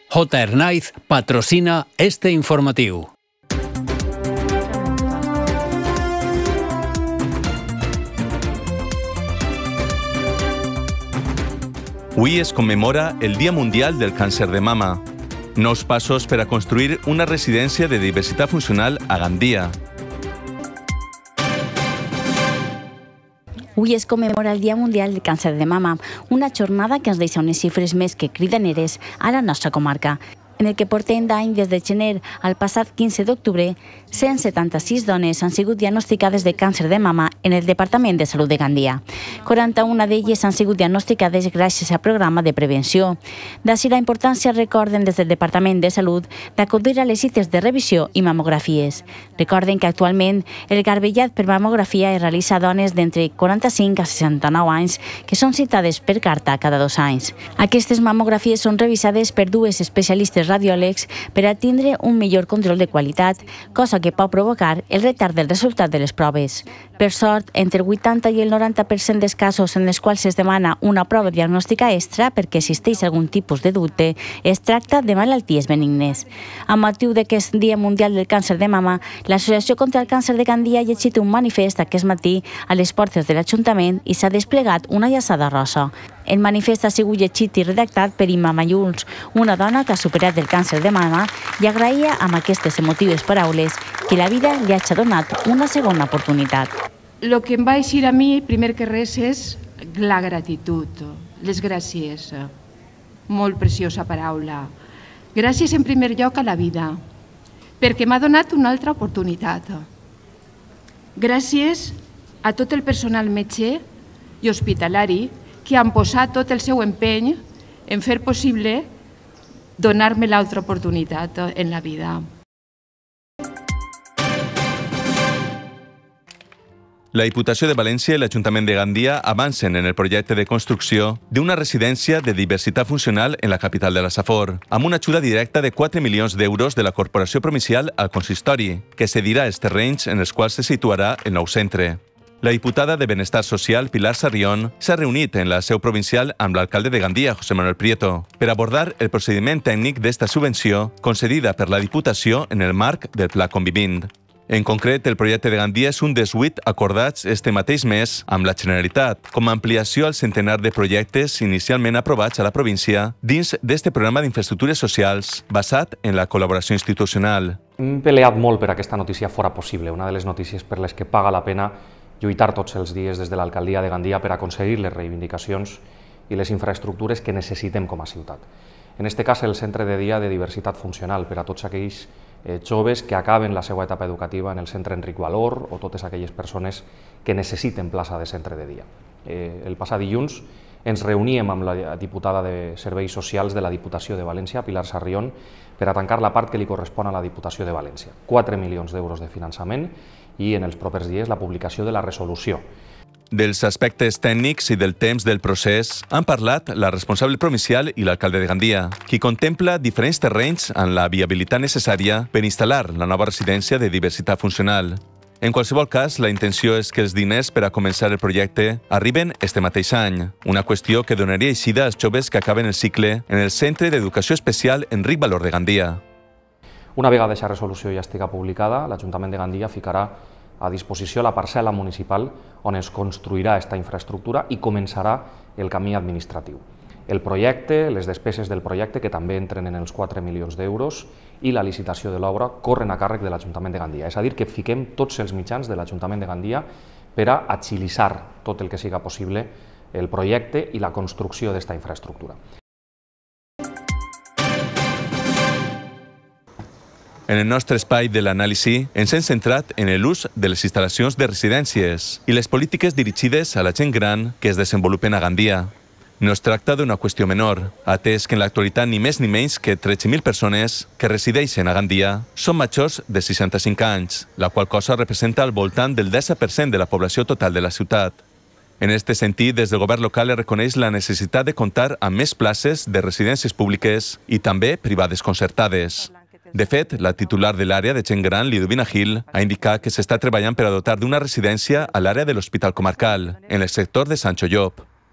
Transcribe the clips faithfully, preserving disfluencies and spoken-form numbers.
J. Hernáiz patrocina este informatiu. Avui es commemora el Dia Mundial del Càncer de Mama. Nous passos per a construir una residència de diversitat funcional a Gandia. Avui es commemora el Dia Mundial del Càncer de Mama, una jornada que ens deixa unes xifres més que cridaneres a la nostra comarca. En el que portem d'any des de gener al passat quinze d'octubre, cent setanta-sis dones han sigut diagnosticades de càncer de mama en el Departament de Salut de Gandia. quaranta-una d'elles han sigut diagnosticades gràcies al programa de prevenció. D'ací la importància, recorden des del Departament de Salut, d'acudir a les cites de revisió i mamografies. Recorden que actualment el garbellat per mamografia es realitza a dones d'entre quaranta-cinc a seixanta-nou anys que són citades per carta cada dos anys. Aquestes mamografies són revisades per dues especialistes radiòlegs per a tindre un millor control de qualitat, cosa que pot provocar el retard del resultat de les proves. Per sort, entre el vuitanta i el noranta per cent dels casos en els quals es demana una prova diagnòstica extra perquè existeix algun tipus de dubte, es tracta de malalties benignes. Amb motiu d'aquest Dia Mundial del Càncer de Mama, l'Associació contra el Càncer de Gandia ha llegit un manifest aquest matí a les portes de l'Ajuntament i s'ha desplegat una llaçada rosa. El manifest ha sigut llegit i redactat per Imma Mayuls, una dona que ha superat el càncer de mama i agraïa amb aquestes emotives paraules que la vida li hagi donat una segona oportunitat. El que em va eixir a mi, primer que res, és la gratitud, les gràcies. Molt preciosa paraula. Gràcies en primer lloc a la vida, perquè m'ha donat una altra oportunitat. Gràcies a tot el personal metge i hospitalari que han posat tot el seu empeny en fer possible donar-me l'altra oportunitat en la vida. La Diputació de València i l'Ajuntament de Gandia avancen en el projecte de construcció d'una residència de diversitat funcional en la capital de la Safor, amb una ajuda directa de quatre milions d'euros de la Corporació Provincial al Consistori, que cedirà els terrenys en els quals se situarà el nou centre. La diputada de Benestar Social, Pilar Sarrión, s'ha reunit en la seu provincial amb l'alcalde de Gandia, José Manuel Prieto, per abordar el procediment tècnic d'esta subvenció concedida per la Diputació en el marc del Pla Convivint. En concret, el projecte de Gandia és un dels vuit acordats este mateix mes amb la Generalitat, com a ampliació al centenar de projectes inicialment aprovats a la província dins d'este programa d'infraestructures socials basat en la col·laboració institucional. Hem peleat molt per aquesta notícia fora possible, una de les notícies per les que paga la pena lluitar tots els dies des de l'alcaldia de Gandia per aconseguir les reivindicacions i les infraestructures que necessitem com a ciutat. En aquest cas, el centre de dia de diversitat funcional per a tots aquells joves que acaben la seva etapa educativa en el centre Enric Valor o totes aquelles persones que necessiten plaça de centre de dia. El passat dilluns ens reuníem amb la diputada de Serveis Socials de la Diputació de València, Pilar Sarrión, per a tancar la part que li correspon a la Diputació de València. quatre milions d'euros de finançament i en els propers dies la publicació de la resolució. Dels aspectes tècnics i del temps del procés han parlat la responsable provincial i l'alcalde de Gandia, qui contempla diferents terrenys amb la viabilitat necessària per instal·lar la nova residència de diversitat funcional. En qualsevol cas, la intenció és que els diners per a començar el projecte arriben este mateix any, una qüestió que donaria eixida als joves que acaben el cicle en el Centre d'Educació Especial Enric Valor de Gandia. Una vegada aquesta resolució ja estiga publicada, l'Ajuntament de Gandia ficarà a disposició la parcel·la municipal on es construirà aquesta infraestructura i començarà el camí administratiu. El projecte, les despeses del projecte, que també entren en els quatre milions d'euros, i la licitació de l'obra corren a càrrec de l'Ajuntament de Gandia. És a dir, que fiquem tots els mitjans de l'Ajuntament de Gandia per a agilitzar tot el que siga possible el projecte i la construcció d'aquesta infraestructura. En el nostre espai de l'anàlisi ens hem centrat en l'ús de les instal·lacions de residències i les polítiques dirigides a la gent gran que es desenvolupen a Gandia. No es tracta d'una qüestió menor, atès que en l'actualitat ni més ni menys que tretze mil persones que resideixen a Gandia són majors de seixanta-cinc anys, la qual cosa representa al voltant del deu per cent de la població total de la ciutat. En aquest sentit, des del govern local es reconeix la necessitat de comptar amb més places de residències públiques i també privades concertades. De fet, la titular de l'àrea de gent gran, Lidovina Gil, ha indicat que s'està treballant per a dotar d'una residència a l'àrea de l'Hospital Comarcal, en el sector de Sancho Llop.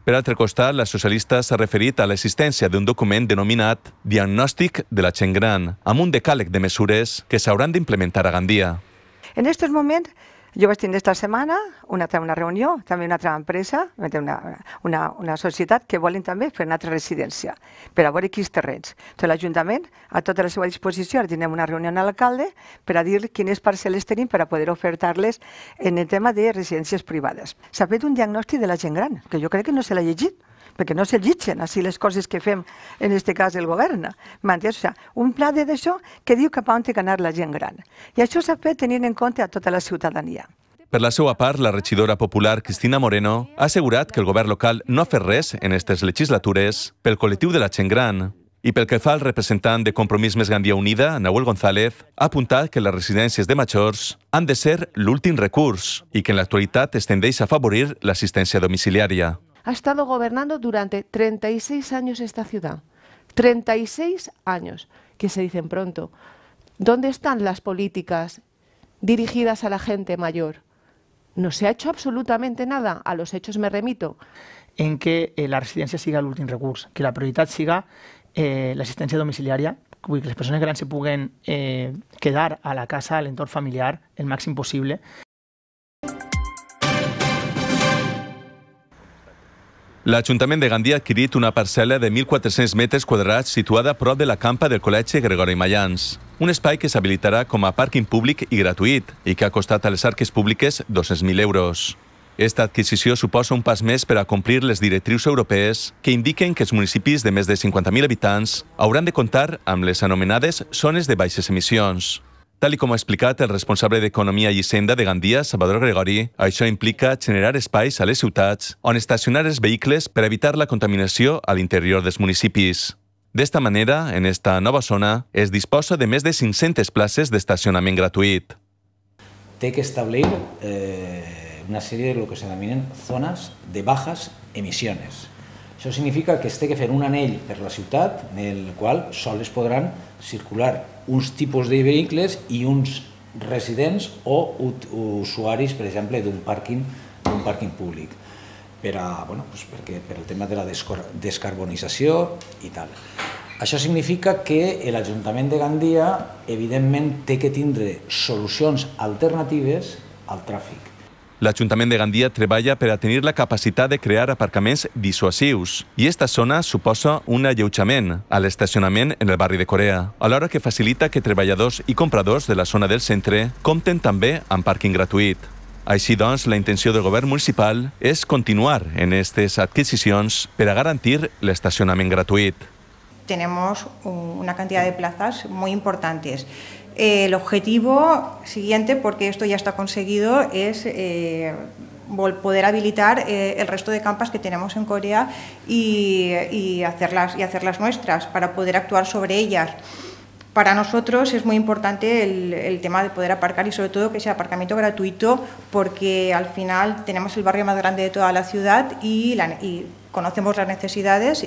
Per altre costat, la socialista s'ha referit a l'existència d'un document denominat Diagnòstic de la gent gran, amb un decàleg de mesures que s'hauran d'implementar a Gandia. En aquests moments, jo vaig tenir esta setmana una, una reunió, també una altra empresa, una, una, una societat que volen també fer una altra residència, per a veure quins terrenys. Tot l'Ajuntament, a tota la seva disposició, ara tindrem una reunió amb l'alcalde per a dir quines parcel·les tenim per a poder ofertar-les en el tema de residències privades. S'ha fet un diagnòstic de la gent gran, que jo crec que no se l'ha llegit, perquè no se llitgen així les coses que fem, en aquest cas el govern. M'entens? O sigui, un pla d'això que diu cap a on té que anar la gent gran. I això s'ha fet tenint en compte a tota la ciutadania. Per la seva part, la regidora popular Cristina Moreno ha assegurat que el govern local no ha fet res en aquestes legislatures pel col·lectiu de la gent gran. I pel que fa al representant de Compromís Més Gandia Unida, Nahuel González, ha apuntat que les residències de majors han de ser l'últim recurs i que en l'actualitat es tendeix a afavorir l'assistència domiciliària. Ha estado gobernando durante treinta y seis años esta ciudad. treinta y seis años, que se dicen pronto. ¿Dónde están las políticas dirigidas a la gente mayor? No se ha hecho absolutamente nada. A los hechos me remito. En que eh, la residència siga l'últim recurs, que la prioritat siga eh, l'assistència domiciliària, que les persones grans se puguen eh, quedar a la casa, a l'entorn familiar, el màxim possible. L'Ajuntament de Gandia ha adquirit una parcel·la de mil quatre-cents metres quadrats situada a prop de la campa del Col·legi Gregori Mayans. Un espai que s'habilitarà com a pàrquing públic i gratuït i que ha costat a les arques públiques dos-cents mil euros. Esta adquisició suposa un pas més per a complir les directrius europees que indiquen que els municipis de més de cinquanta mil habitants hauran de comptar amb les anomenades zones de baixes emissions. Tal com ha explicat el responsable d'Economia i Hisenda de Gandia, Salvador Gregori, això implica generar espais a les ciutats on estacionar els vehicles per evitar la contaminació a l'interior dels municipis. D'esta manera, en esta nova zona, es disposa de més de cinc-centes places d'estacionament gratuït. Té que establir eh, una sèrie de lo que se denominen zones de bajas emisiones. Això significa que es té que fer un anell per la ciutat en el qual sols podran circular uns tipus de vehicles i uns residents o usuaris, per exemple, d'un pàrquing, d'un pàrquing públic, per, a, bueno, pues perquè, per el tema de la descarbonització i tal. Això significa que l'Ajuntament de Gandia, evidentment, té que tindre solucions alternatives al tràfic. L'Ajuntament de Gandia treballa per a tenir la capacitat de crear aparcaments dissuasius i esta zona suposa un alleujament a l'estacionament en el barri de Corea, alhora que facilita que treballadors i compradors de la zona del centre compten també amb pàrquing gratuït. Així doncs, la intenció del govern municipal és continuar en aquestes adquisicions per a garantir l'estacionament gratuït. Tenemos una cantidad de plazas muy importantes. Eh, el objetivo siguiente, porque esto ya está conseguido, es eh, poder habilitar eh, el resto de campas que tenemos en Corea y, y, hacerlas, y hacerlas nuestras, para poder actuar sobre ellas. Para nosotros es muy importante el, el tema de poder aparcar y sobre todo que sea aparcamiento gratuito, porque al final tenemos el barrio más grande de toda la ciudad y, la, y conocemos las necesidades.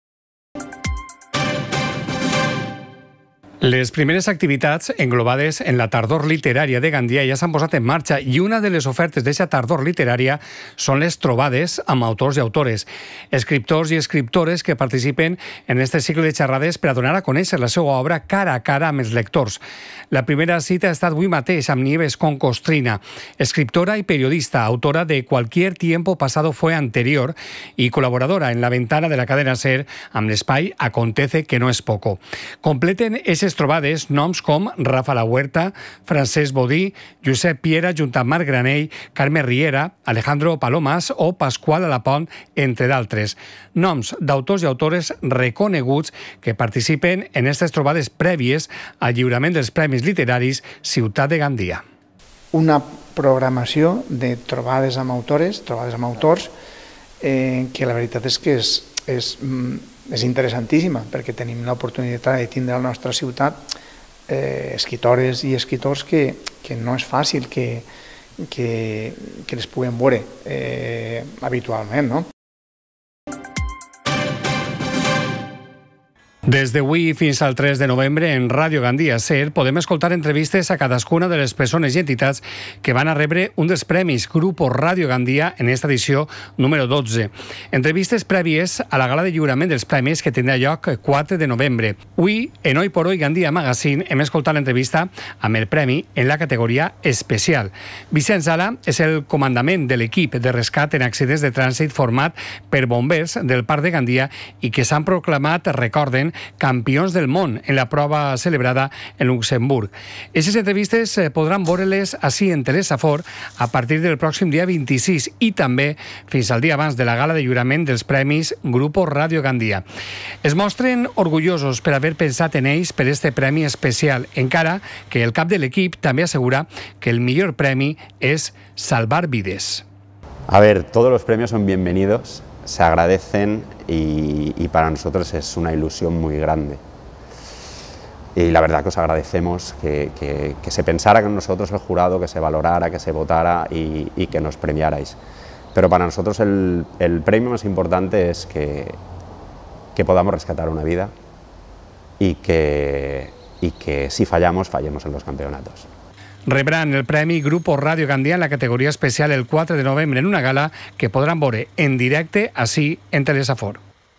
Les primeres activitats englobades en la tardor literària de Gandia ja s'han posat en marxa i una de les ofertes d'aquesta tardor literària són les trobades amb autors i autores, escriptors i escriptores que participen en aquest cicle de xerrades per a donar a conèixer la seva obra cara a cara amb els lectors. La primera cita ha estat avui mateix amb Nieves Concostrina, escriptora i periodista, autora de Cualquier tiempo pasado fue anterior i col·laboradora en la ventana de la cadena SER amb l'espai Acontece que no es poco. Completen aquestes trobades noms com Rafa La Huerta, Francesc Bodí, Josep Piera junt amb Marc Granell, Carme Riera, Alejandro Palomas o Pasqual Alapont, entre d'altres. Noms d'autors i autores reconeguts que participen en aquestes trobades prèvies al lliurament dels Premis Literaris Ciutat de Gandia. Una programació de trobades amb autores, trobades amb autors, eh, que la veritat és que és, és, és interessantíssima, perquè tenim l'oportunitat de tindre a la nostra ciutat eh, escriptores i escriptors que, que no és fàcil que, que, que les puguem veure eh, habitualment, no? Des d'avui fins al tres de novembre en Ràdio Gandia SER podem escoltar entrevistes a cadascuna de les persones i entitats que van a rebre un dels premis Grupo Ràdio Gandia en esta edició número dotze. Entrevistes prèvies a la gala de lliurament dels premis que tindrà lloc quatre de novembre. Avui, en Hoy por Hoy Gandia Magazine, hem escoltat l'entrevista amb el premi en la categoria especial. Vicent Sala és el comandament de l'equip de rescat en accidents de trànsit format per bombers del Parc de Gandia i que s'han proclamat, recorden, campions del món en la prova celebrada en Luxemburg. Aquestes entrevistes podran veure-les així en Telesafor a partir del pròxim dia vint-i-sis i també fins al dia abans de la gala de lliurament dels premis Grupo Ràdio Gandia. Es mostren orgullosos per haver pensat en ells per este premi especial, encara que el cap de l'equip també assegura que el millor premi és salvar vides. A ver, todos los premios son bienvenidos, se agradecen y, y para nosotros es una ilusión muy grande. Y la verdad que os agradecemos que, que, que se pensara en nosotros el jurado, que se valorara, que se votara y, y que nos premiarais. Pero para nosotros el, el premio más importante es que, que podamos rescatar una vida y que, y que si fallamos, fallemos en los campeonatos. Rebran el premi Grupo Ràdio Gandia en la categoria especial el quatre de novembre en una gala que podran veure en directe així en Telesafor.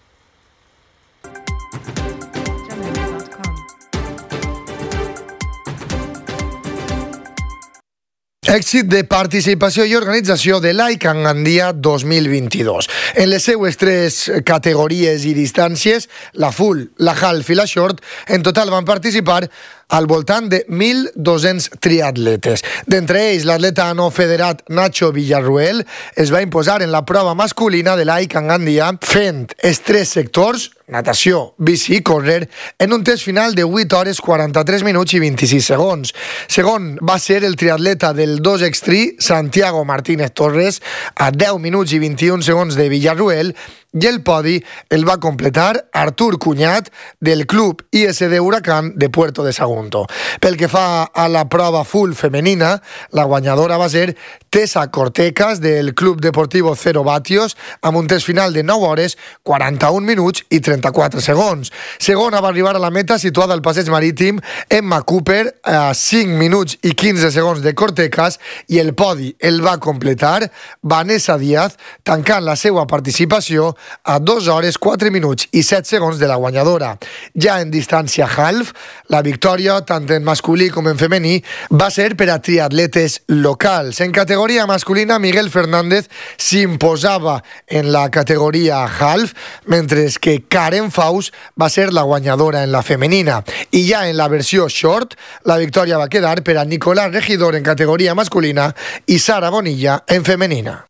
Èxit de participació i organització de l'Aican Gandia dos mil vint-i-dos. En les seues tres categories i distàncies, la full, la half i la short, en total van participar al voltant de mil dos-cents triatletes. D'entre ells, l'atleta no federat Nacho Villarruel es va imposar en la prova masculina de l'Aican Gandia fent els tres sectors, natació, bici i córrer, en un test final de vuit hores quaranta-tres minuts i vint-i-sis segons. Segon va ser el triatleta del dos extri Santiago Martínez Torres a deu minuts i vint-i-un segons de Villarruel, i el podi el va completar Artur Cunyat del Club I S D Huracán de Puerto de Sagunto. Pel que fa a la prova full femenina, la guanyadora va ser Tessa Cortecas del Club Deportivo Cero Vatios amb un test final de nou hores, quaranta-un minuts i trenta-quatre segons. Segona va arribar a la meta situada al passeig marítim Emma Cooper a cinc minuts i quinze segons de Cortecas i el podi el va completar Vanessa Díaz tancant la seva participació a dos hores, quatre minuts i set segons de la guanyadora. Ja en distància half, la victòria, tant en masculí com en femení, va ser per a triatletes locals. En categoria masculina, Miguel Fernández s'imposava en la categoria half, mentre que Karen Faust va ser la guanyadora en la femenina. I ja en la versió short, la victòria va quedar per a Nicolás Regidor en categoria masculina i Sara Bonilla en femenina.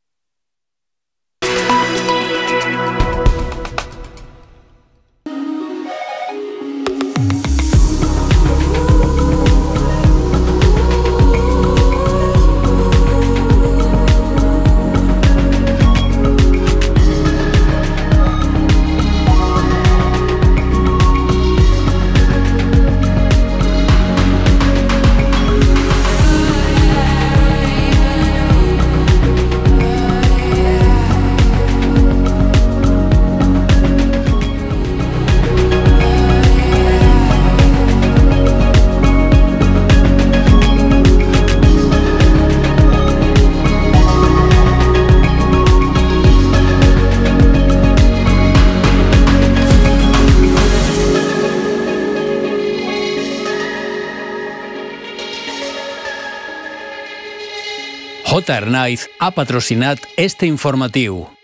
J R Knife ha patrocinat este informatiu.